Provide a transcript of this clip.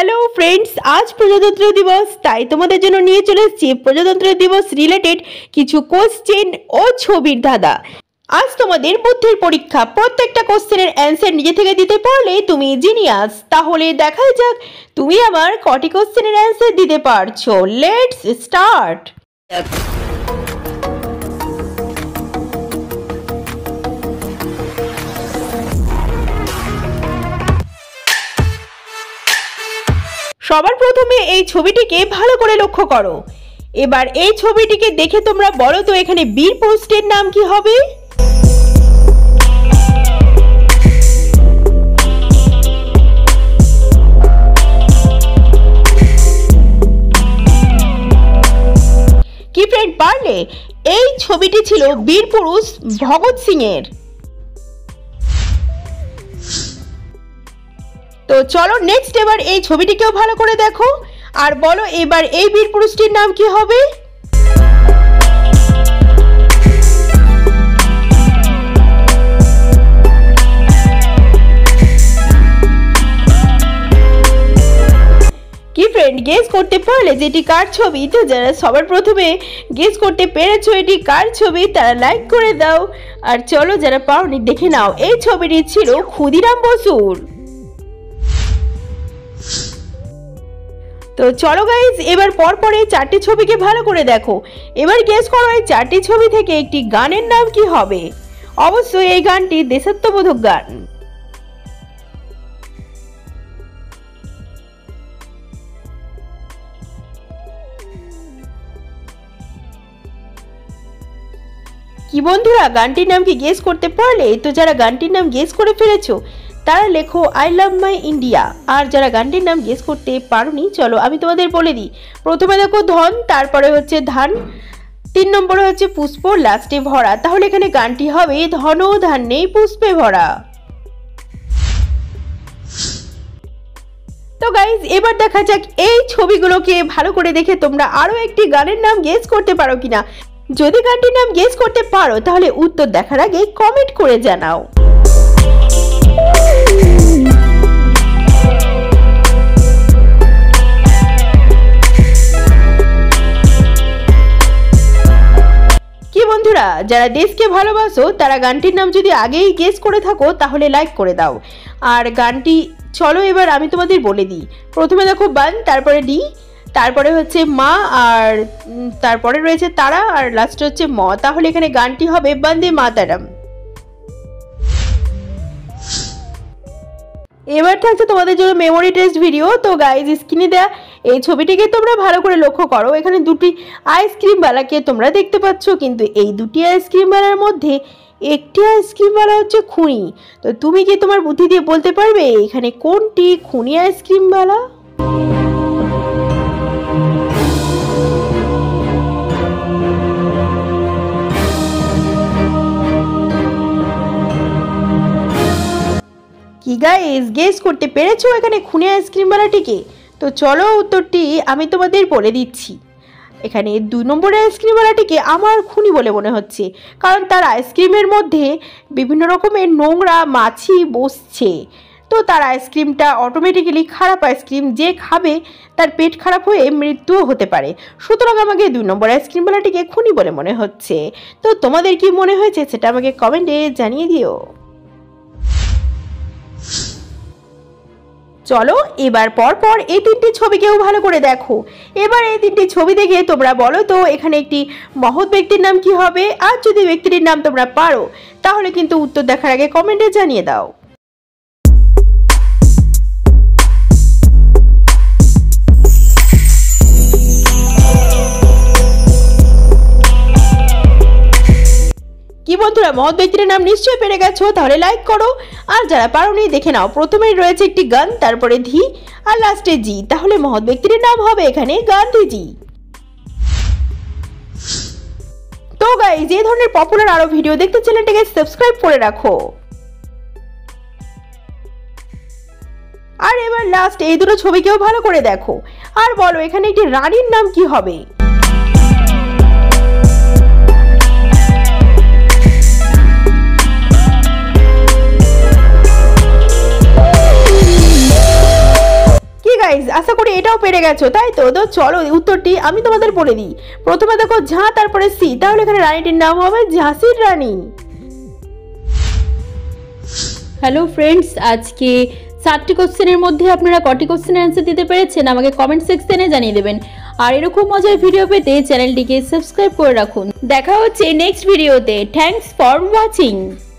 Hello friends, আজ প্রজাতন্ত্র দিবস, তাই তোমাদের জন্য নিয়ে চলে এসেছি প্রজাতন্ত্র দিবস রিলেটেড কিছু কোশ্চেন ও ছবির ধাঁধা। আজ তোমাদের বুদ্ধির পরীক্ষা। প্রত্যেকটা কোশ্চেনের অ্যান্সার নিজে থেকে দিতে পারলে তুমি জিনিয়াস। তাহলে দেখা যাক তুমি আমার কটি কোশ্চেনের অ্যান্সার দিতে পারছো। Let's start. সবার প্রথমে এই ছবিটিকে ভালো করে লক্ষ্য করো। এবার এই ছবিটিকে দেখে তোমরা বলো তো এখানে বীর পুরুষটির নাম কি হবে? কি ফ্রেন্ড, পারলে? এই ছবিটি ছিল বীর পুরুষ ভগৎ সিং এর। তো চলো নেক্সট এবার এই ছবিটিকেও ভালো করে দেখো আর বলো এবার এই বীর পুরুষটির নাম কি হবে? কি ফ্রেন্ড, গেস করতে পারলে যে এটি কার ছবি? তো যারা সবার প্রথমে গেস করতে পেরেছো এটি কার ছবি তারা লাইক করে দাও। আর চলো যারা পাওনি দেখে নাও, এই ছবিটি ছিল ক্ষুদিরাম বসুর। তো চলো গাইজ, এবার পরপর এই চারটি ছবিকে ভালো করে দেখো। এবার গেস করো এই চারটি ছবি থেকে একটি গানের নাম কি হবে? অবশ্যই এই গানটি দেশাত্মবোধক গান। কি বন্ধুরা, গানটির নাম কি গেস করতে পারলে? তো যারা গানটির নাম গেস করে ফেলেছো তারা লেখো আই লাভ মাই ইন্ডিয়া। আর যারা গানটির নাম গেস করতে পারোনি, চলো আমি তোমাদের বলে দিই। প্রথমে দেখো ধন, তারপরে হচ্ছে ধান, 3 নম্বরে হচ্ছে পুষ্প, লাস্টে ভরা। তাহলে এখানে গানটি হবে ধন ধান্যে পুষ্পে ভরা। তো গাইজ এবার দেখা যাক এই ছবিগুলোকে ভালো করে দেখে তোমরা আরো একটি গানের নাম গেস করতে পারো কিনা। যদি গানটির নাম গেস করতে পারো তাহলে উত্তর দেখার আগে কমেন্ট করে জানাও। কি বন্ধুরা, যারা দেশকে ভালোবাসো তারা গানটির নাম যদি আগেই গেস করে থাকো তাহলে লাইক করে দাও। আর গানটি চলো এবার আমি তোমাদের বলে দিই। প্রথমে দেখো বান, তারপরে ডি, তারপরে হচ্ছে মা, আর তারপরে রয়েছে তারা, আর লাস্টে হচ্ছে ম। তাহলে এখানে গানটি হবে বন্দে মাতারাম। এবার থাকছে তোমাদের জন্য মেমোরি টেস্ট ভিডিও। তো গাইজ স্ক্রিনে দেয়া এই ছবিটিকে তোমরা ভালো করে লক্ষ্য করো। এখানে দুটি আইসক্রিমওয়ালাকে তোমরা দেখতে পাচ্ছ, কিন্তু এই দুটি আইসক্রিমওয়ালার মধ্যে একটি আইসক্রিমওয়ালা হচ্ছে খুনি। তো তুমি কি তোমার বুদ্ধি দিয়ে বলতে পারবে এখানে কোনটি খুনি আইসক্রিমওয়ালা? কি গাইস, গেস করতে পেরেছো এখানে খুনি আইসক্রিমওয়ালাটিকে? তো চলো উত্তরটি আমি তোমাদের বলে দিচ্ছি। এখানে 2 নম্বরের আইসক্রিমওয়ালাটিকে আমার খুনি বলে মনে হচ্ছে, কারণ তার আইসক্রিমের মধ্যে বিভিন্ন রকমের নোংরা মাছি বসছে। তো তার আইসক্রিমটা অটোমেটিক্যালি খারাপ আইসক্রিম, যে খাবে তার পেট খারাপ হয়ে মৃত্যুও হতে পারে। সুতরাং আমাকে 2 নম্বর আইসক্রিমওয়ালাটিকে খুনি বলে মনে হচ্ছে। তো তোমাদের কি মনে হয়েছে সেটা আমাকে কমেন্টে জানিয়ে দিও। চলো এবার পরপর এই 3টি ছবিকেও ভালো করে দেখো। এবার এই 3টি ছবি দেখে তোমরা বলো তো এখানে একটি মহৎ ব্যক্তির নাম কি হবে। আর যদি ব্যক্তিটির নাম তোমরা পারো তাহলে কিন্তু উত্তর দেখার আগে কমেন্টে জানিয়ে দাও। কি বন্ধুরা, মহৎ ব্যক্তির নাম নিশ্চয়ই পেরে গেছো, তাহলে লাইক করো। আর যারা পারোনি দেখে নাও, প্রথমেই রয়েছে একটি গান, তারপরে ধি, আর লাস্টে জি। তাহলে মহৎ ব্যক্তির নাম হবে এখানে গান্ধীজি। তো গাইস, এই ধরনের পপুলার আরো ভিডিও দেখতে চ্যানেলটাকে সাবস্ক্রাইব করে রাখো। আর এবার লাস্ট এই দুটো ছবিকেও ভালো করে দেখো আর বলো এখানে একটি রানীর নাম কি হবে। গাইজ, আশা করি এটাও পেরে গেছো, তাই তো? তো চলো উত্তরটি আমি তোমাদের বলে দিই। প্রথমে দেখো ঝাঁ, তারপরে সি, তাহলে এখানে রানীটির নাম হবে ঝাঁসির রানী। হ্যালো ফ্রেন্ডস, আজকে 7টি কোশ্চেনের মধ্যে আপনারা কটি কোশ্চেনের অ্যান্সার দিতে পেরেছেন আমাকে কমেন্ট সেকশনে জানিয়ে দেবেন। আর এরকম মজার ভিডিও পেতে চ্যানেলটিকে সাবস্ক্রাইব করে রাখুন। দেখা হচ্ছে নেক্সট ভিডিওতে। Thanks for watching.